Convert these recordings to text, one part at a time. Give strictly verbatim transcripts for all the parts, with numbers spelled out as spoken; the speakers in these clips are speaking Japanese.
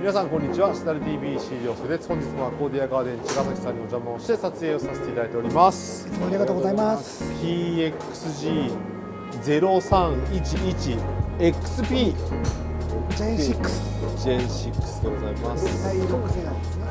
皆さんこんにちは。シナル ティービー シー涼介です。本日もアコーディアガーデン茅ヶ崎さんにお邪魔をして撮影をさせていただいております。 いつもありがとうございます。 ピーエックスジーゼロさんいちいちエックスピージェンシックスジェンシックスでございます。 第ろく世代ですね。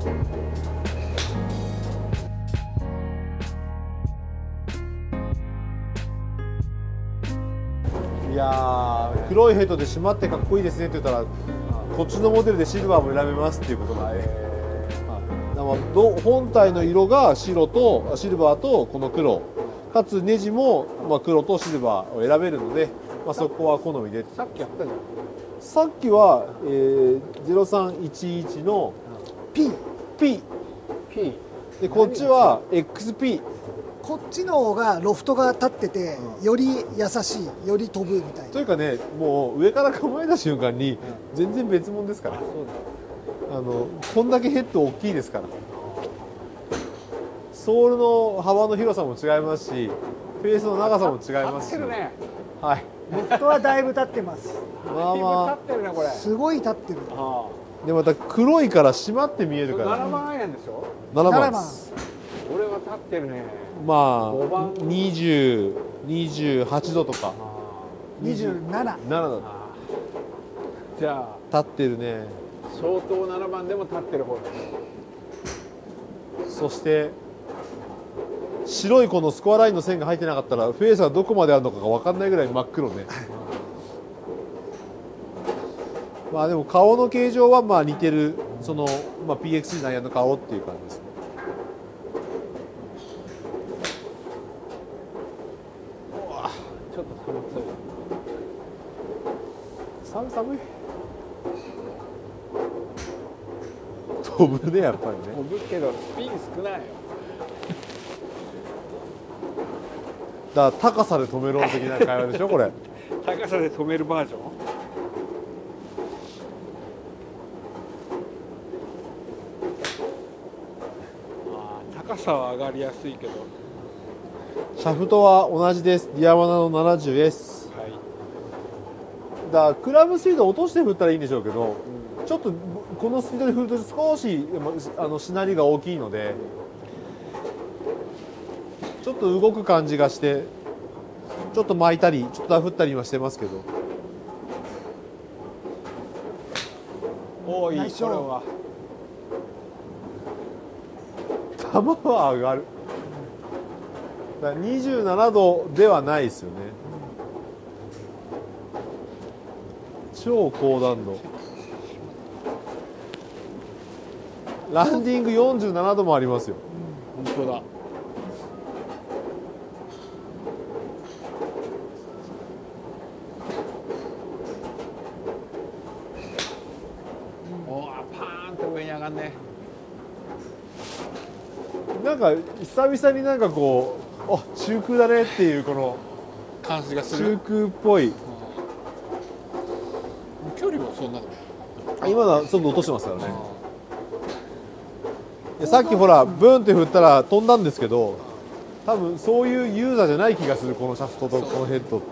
いやー、黒いヘッドで締まってかっこいいですねって言ったら、こっちのモデルでシルバーも選べますっていうことなんで、だからど本体の色が白とシルバーとこの黒かつネジもまあ黒とシルバーを選べるので、まあ、そこは好みで。 さっきやったじゃん。 さっきは、えー、ゼロさんいちいちの P P P で、こっちは エックスピー。 こっちの方がロフトが立ってて、より優しい、より飛ぶみたいな。 というかね、もう上から構えた瞬間に全然別物ですから、あのこんだけヘッド大きいですから、ソールの幅の広さも違いますし、フェースの長さも違いますし、 立ってるね。 はい、 ロフトはだいぶ立ってます。 まあま立ってるねこれ。 すごい立ってる。 ああ、でまた黒いから締まって見えあ。 るからななばんアイアンでしょ。 ななばんななばんです。 俺は立ってるね。 まごばんあにじゅう、にじゅうはちどとかにじゅうなな。 ななだああ。じゃあ立ってるね。 相当ななばんでも立ってる方だ。 そして白いこのスコアラインの線が入ってなかったらフェースがどこまであるのかが分かんないぐらい真っ黒ね。まあでも顔の形状はまあ似てる、その、まあ、ピーエックスジー のアイアンの顔っていう感じですね。 ちょっと寒そう。 寒い寒い。飛ぶねやっぱりね。 飛ぶけどスピン少ないよ。 だから高さで止めろ的な会話でしょこれ。 高さで止めるバージョン。ああ、高さは上がりやすいけど。 シャフトは同じです。ディアマナの ななじゅうエス。 はい。 だからクラブスピード落として振ったらいいんでしょうけど、ちょっとこのスピードで振ると少しあのしなりが大きいので、ちょっと動く感じがして、ちょっと巻いたりちょっと振ったりはしてますけど。 おお、いい。 ナイスショットこれは球は上がる。だからにじゅうななどではないですよね。超高弾度。ランディングよんじゅうななどもありますよ。 本当だ。おお、パーンと上に上がんね。 なんか久々になんかこう、あ、中空だねっていうこの感じがす中る。 空っぽい。 距離もそんなの。 今のは速度落としてますからね。いやさっきほらブーンって振ったら飛んだんですけど、多分そういうユーザーじゃない気がする、このシャフトとこのヘッドっていう。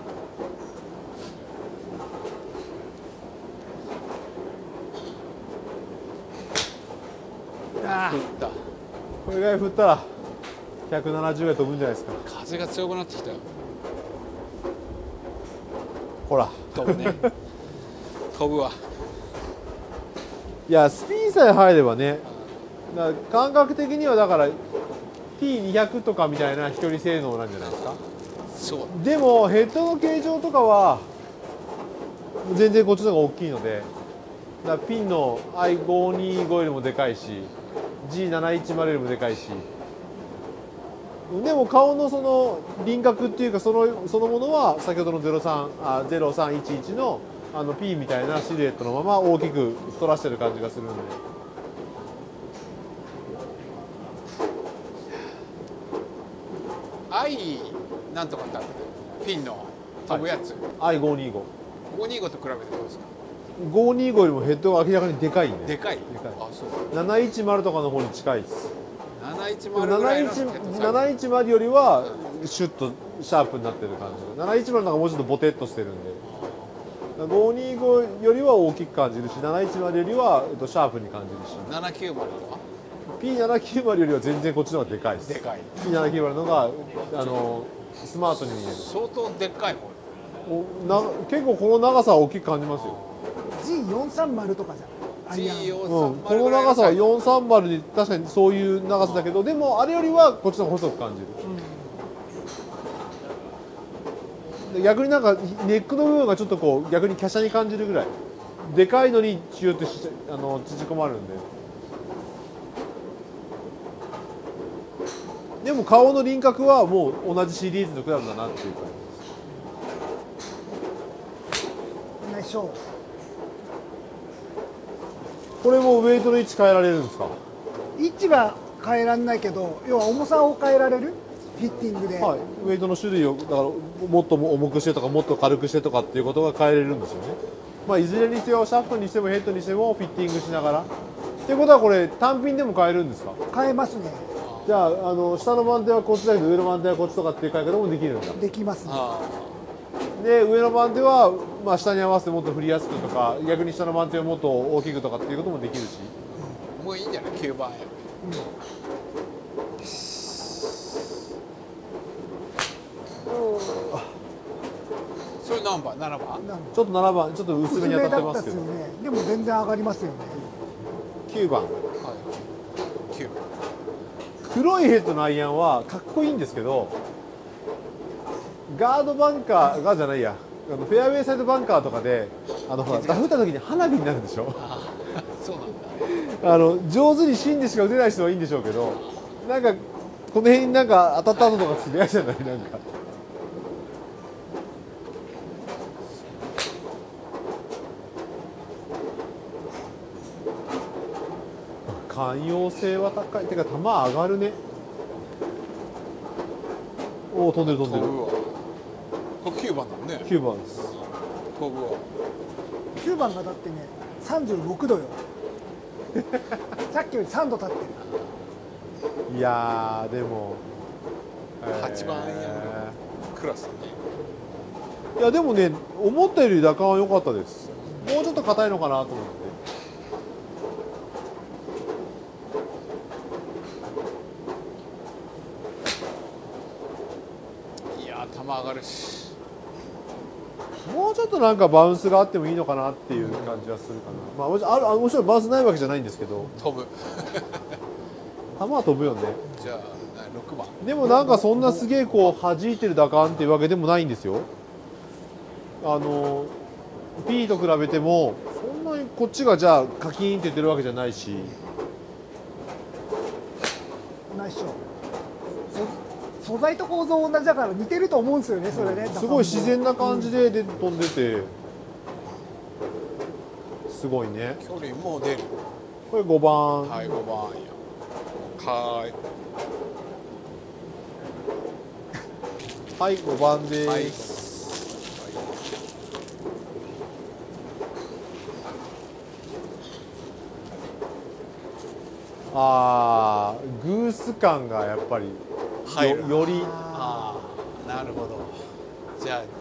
ああ、 これぐらい振ったらひゃくななじゅうぐらい飛ぶんじゃないですか。 風が強くなってきたよ。 ほら。 飛ぶね。飛ぶわ。 いやスピンさえ入ればね。だから感覚的にはだから ティーにひゃく とかみたいな飛距離性能なんじゃないですか。 そう。 でもヘッドの形状とかは全然こっちの方が大きいので、だからピンの アイごーにーご よりもでかいし ジーなないちまる よりもでかいし、でも顔のその輪郭っていうかそのそのものは先ほどのゼロさん、あゼロさんいちいちのあの P みたいなシルエットのまま大きく太らしてる感じがするんで。 アイなんとかってある。ピンの飛ぶやつ。 アイごーにーご。 ごにーごと比べてどうですか。 ごーにーごよりもヘッドが明らかにでかいんで。 でかい。 でかい。 あ、そう。 なないちまるとかの方に近いです。 なないちまるぐらいのヘッドサイズ。 なないちまるよりはシュッとシャープになってる感じ。なないちまるなんかもうちょっとボテッとしてるんで。 ごーにーごよりは大きく感じるしなないちまるよりは、えっと、シャープに感じるしななきゅうまるはピーななきゅうまる よりは全然こっちの方がでかいです。 でかい。 ピーななきゅうまる の方があのスマートに見える。 相当でっかい方。 おな結構この長さは大きく感じますよ。 ジーよんさんまる とかじゃんアイアンジーよんさんうん、 まるこの長さはよんさんまるに確かにそういう長さだけど、でもあれよりはこっちの方が細く感じる。で逆になんかネックの部分がちょっとこう逆に華奢に感じるぐらいでかいのにチューってしあの縮こまるんで。でも顔の輪郭はもう同じシリーズのクラブだなっていう感じ。 ナイスショー。 これもウェイトの位置変えられるんですか？ 位置は変えられないけど、要は重さを変えられるフィッティングで、 はい、ウェイトの種類をだからもっと重くしてとかもっと軽くしてとかっていうことが変えれるんですよね。まあ、いずれにせよシャフトにしてもヘッドにしてもフィッティングしながらっていうことはこれ単品でも変えるんですか？ 変えますね。 じゃあ、あの下の番手はこっちだけど上の番手はこっちとかっていう変え方もできるんだ。 できますね。 あで上の番手は、まあ、下に合わせてもっと振りやすくとか逆に下の番手をもっと大きくとかっていうこともできるし。 あ、もういいんじゃないきゅうばんや。それ何番？ななばん？ なんちょっとななばんちょっと薄めに当たってますけど薄めだったっすよね。でも全然上がりますよね。 きゅうばんはい。きゅうばん。 黒いヘッドのアイアンはかっこいいんですけどガードバンカーがじゃないやあのフェアウェイサイドバンカーとかであのほらダフった時に花火になるでしょ。 ああ、そうなんだ。 あの上手に芯でしか打てない人はいいんでしょうけどなんかこの辺になんか当たった後とかつぶやいじゃないなんか寛容性は高いてか球上がるね。おお飛んでる飛んでる。 飛ぶわ。これきゅうばんだもんね。 きゅうばんです。 飛ぶわ。 きゅうばんがだってね、さんじゅうろくどよ。さっきよりさんど立ってる。 いやーでも、 はちばんアイアンクラスだね。 いやでもね思ったより打感は良かったです。もうちょっと硬いのかなと思って。 いやー、球上がるし。 もうちょっとなんかバウンスがあってもいいのかなっていう感じはするかな。まあもちろんあるあもちろんバウンスないわけじゃないんですけど飛ぶ。 球は飛ぶよね。 じゃあろくばん。 でもなんかそんなすげえこう弾いてる打感っていうわけでもないんですよ。あの P と比べてもそんなにこっちがじゃあカキーンって言ってるわけじゃないし。 ナイスショー。そ素材と構造同じだから似てると思うんですよね、それね。 すごい自然な感じでで飛んでてすごいね。 距離も出る。 これごばん。 はい、ごばんや。はーい。 はい、ごばんではい。 す。ああ、グース感がやっぱり入るよよりああ、なるほど。じゃあ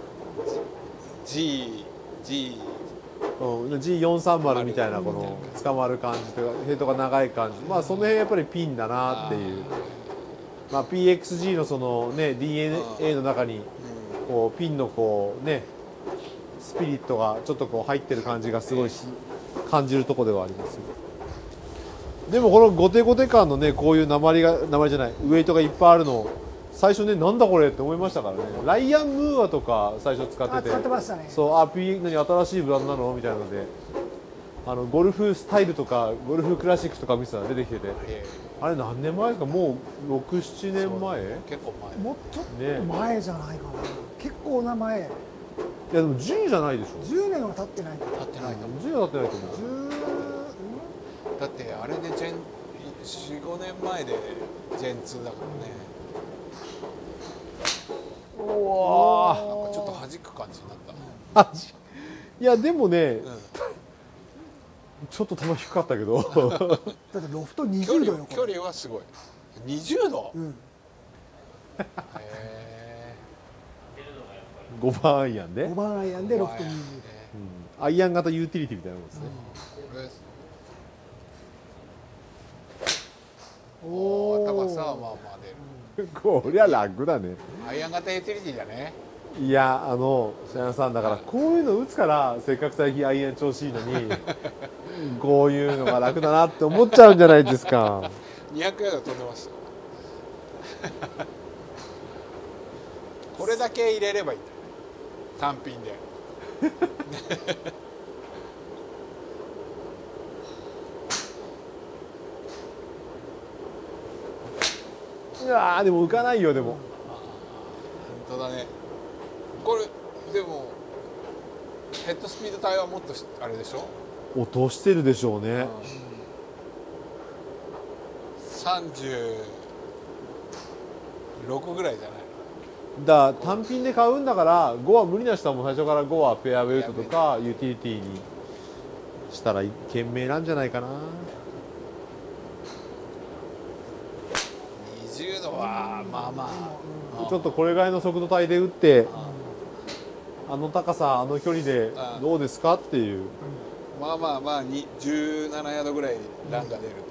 G G うん、ジーよんさんまる みたいなこの捕まる感じとかヘッドが長い感じ、まあその辺やっぱりピンだなっていう、まあ、ピーエックスジー のそのね ディーエヌエー の中にこうピンのこうねスピリットがちょっとこう入ってる感じがすごいし感じるところではありますよ。でもこのゴテゴテ感のねこういう鉛が鉛じゃないウエイトがいっぱいあるの最初ねなんだこれって思いましたからね。ライアン・ムーアとか最初使ってあて使ってましたね。 そうあ P 何新しいブランドなのみたいなのであのゴルフスタイルとかゴルフクラシックとか見せたら出てきててえあれ何年前ですかもうろく、ななねんまえ結構前。 もうちょっと前じゃないかな。結構な前。 いやでもじゅうじゃないでしょ。 じゅうねんは経ってないかな。 立ってないと思う。 じゅうは経ってないと思う。 じゅうだってあれでジェンよん、ごねんまえでジェンツーだからね。 うわなんかちょっと弾く感じになった。 あいやでもねうん。 ちょっと球低かったけどだってロフトにじゅうどよ。 距離距これ離はすごい。にじゅうど。 うん。 へえ。 ごばんアイアンでごばんアイアンでロフトにじゅう。 ねうんアイアン型ユーティリティみたいなもんですね、 これですおおお高さはまあまあ出る。 こりゃ楽だね。 アイアン型ユーティリティだね。 いやあのシャンさんだからこういうの打つからせっかく最近アイアン調子いいのにこういうのが楽だなって思っちゃうんじゃないですか。 にひゃくヤード飛んでますよこれだけ入れればいいんだよね、単品でいやーでも浮かないよ。でも本当だね。これでもヘッドスピード帯はもっとしあれでしょ、 落としてるでしょうね。 さんじゅうろくぐらいじゃないの。 だから単品で買うんだからごは無理な人はもう最初からごはフェアウェイトとかユーティリティにしたら賢明なんじゃないかな。 にじゅうどはまあまあ、 ちょっとこれぐらいの速度帯で打ってあの高さあの距離でどうですかっていう。 まあまあまあにじゅうななヤードぐらいランが出るっていう感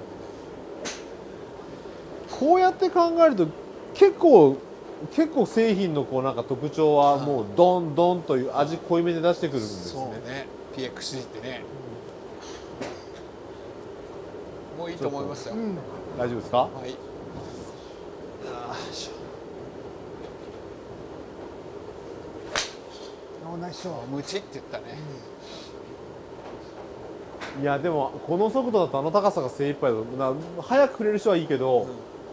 こうやって考えると結構結構製品のこうなんか特徴はもうドンドンという味濃いめで出してくるんでじで。 すね。 そうね ピーエックスジー ってね、もういいと思いますよ、 うん大丈夫ですか。 はいおナイスショームチって言ったね、 いやでもこの速度だとあの高さが精一杯だとな早く振れる人はいいけど、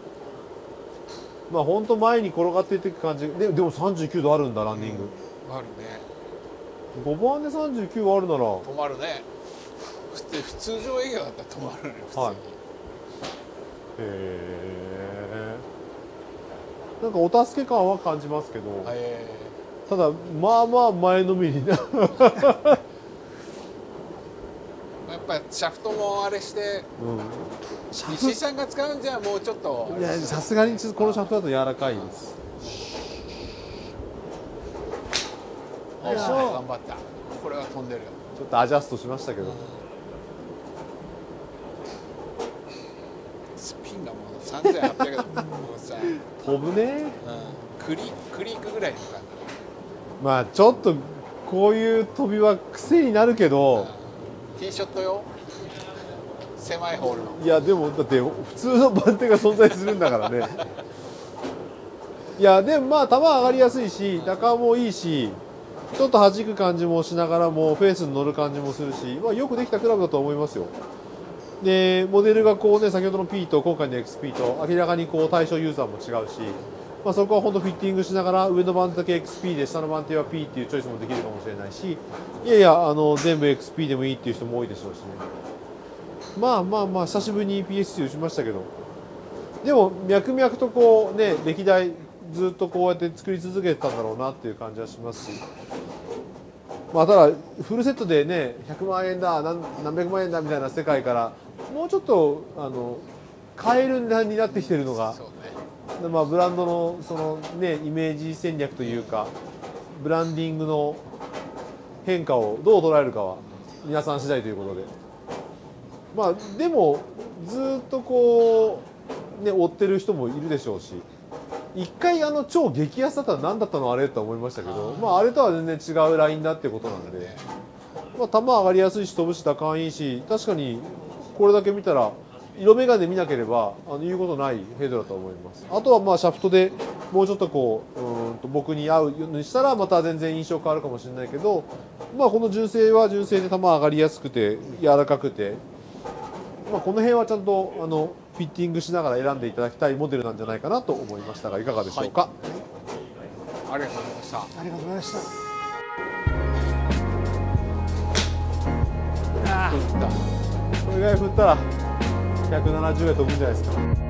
まあ本当前に転がっていっていく感じで。でもさんじゅうきゅうどあるんだランディング、 あるね。 ごばんでさんじゅうきゅうあるなら止まるね。普通普通常営業だったら止まるね普通に、 はいへえなんかお助け感は感じますけど、 えただまあまあ前のめりなーやっぱシャフトもあれしてうんシャ石井さんが使うんじゃもうちょっとフいやさすがにちょっとこのシャフトだと柔らかいです。 おー頑張った。これは飛んでるよ。 ちょっとアジャストしましたけど、 スピンがもうさんぜんはっぴゃくだもんもうさ、 飛ぶね。 うん、クリクリークぐらいの感じ。 まあちょっとこういう飛びは癖になるけど、 ティーショットよ。狭いホールの。 いやでもだって普通の番手が存在するんだからねいやでもまあ球上がりやすいし高もいいしちょっと弾く感じもしながらもフェースに乗る感じもするし、まあ、よくできたクラブだと思いますよ。でモデルがこうね先ほどの P と今回の エックスピー と明らかにこう対象ユーザーも違うし、まあ、そこは本当フィッティングしながら上の番手だけ エックスピー で下の番手は P っていうチョイスもできるかもしれないし、いやいやあの全部 エックスピー でもいいっていう人も多いでしょうしね。まあまあまあ久しぶりに ピーエスシー 打ちましたけど、でも脈々とこうね歴代ずっとこうやって作り続けてたんだろうなっていう感じはしますし、まあただフルセットでねひゃくまんえんだ 何, 何百万円だみたいな世界からもうちょっとあの買える値段になってきてるのが、 そうね。 まあ、ブランドのその、ね、イメージ戦略というかブランディングの変化をどう捉えるかは皆さん次第ということで、まあでもずっとこう、ね、追ってる人もいるでしょうし、一回あの超激安だったら何だったのあれと思いましたけど、まあ、あれとは全然違うラインだってことなんで、まあ、球上がりやすいし飛ぶし打感いいし、確かにこれだけ見たら色眼鏡見なければあの言うことないヘッドだと思います。あとはまあシャフトでもうちょっとこう、うーんと僕に合うようにしたらまた全然印象変わるかもしれないけど、まあ、この純正は純正で球上がりやすくて柔らかくて、まあ、この辺はちゃんとあのフィッティングしながら選んでいただきたいモデルなんじゃないかなと思いましたがいかがでしょうか。 ありがとうございました。 ありがとうございました。 これぐらい振ったらひゃくななじゅうえん飛ぶんじゃないですか。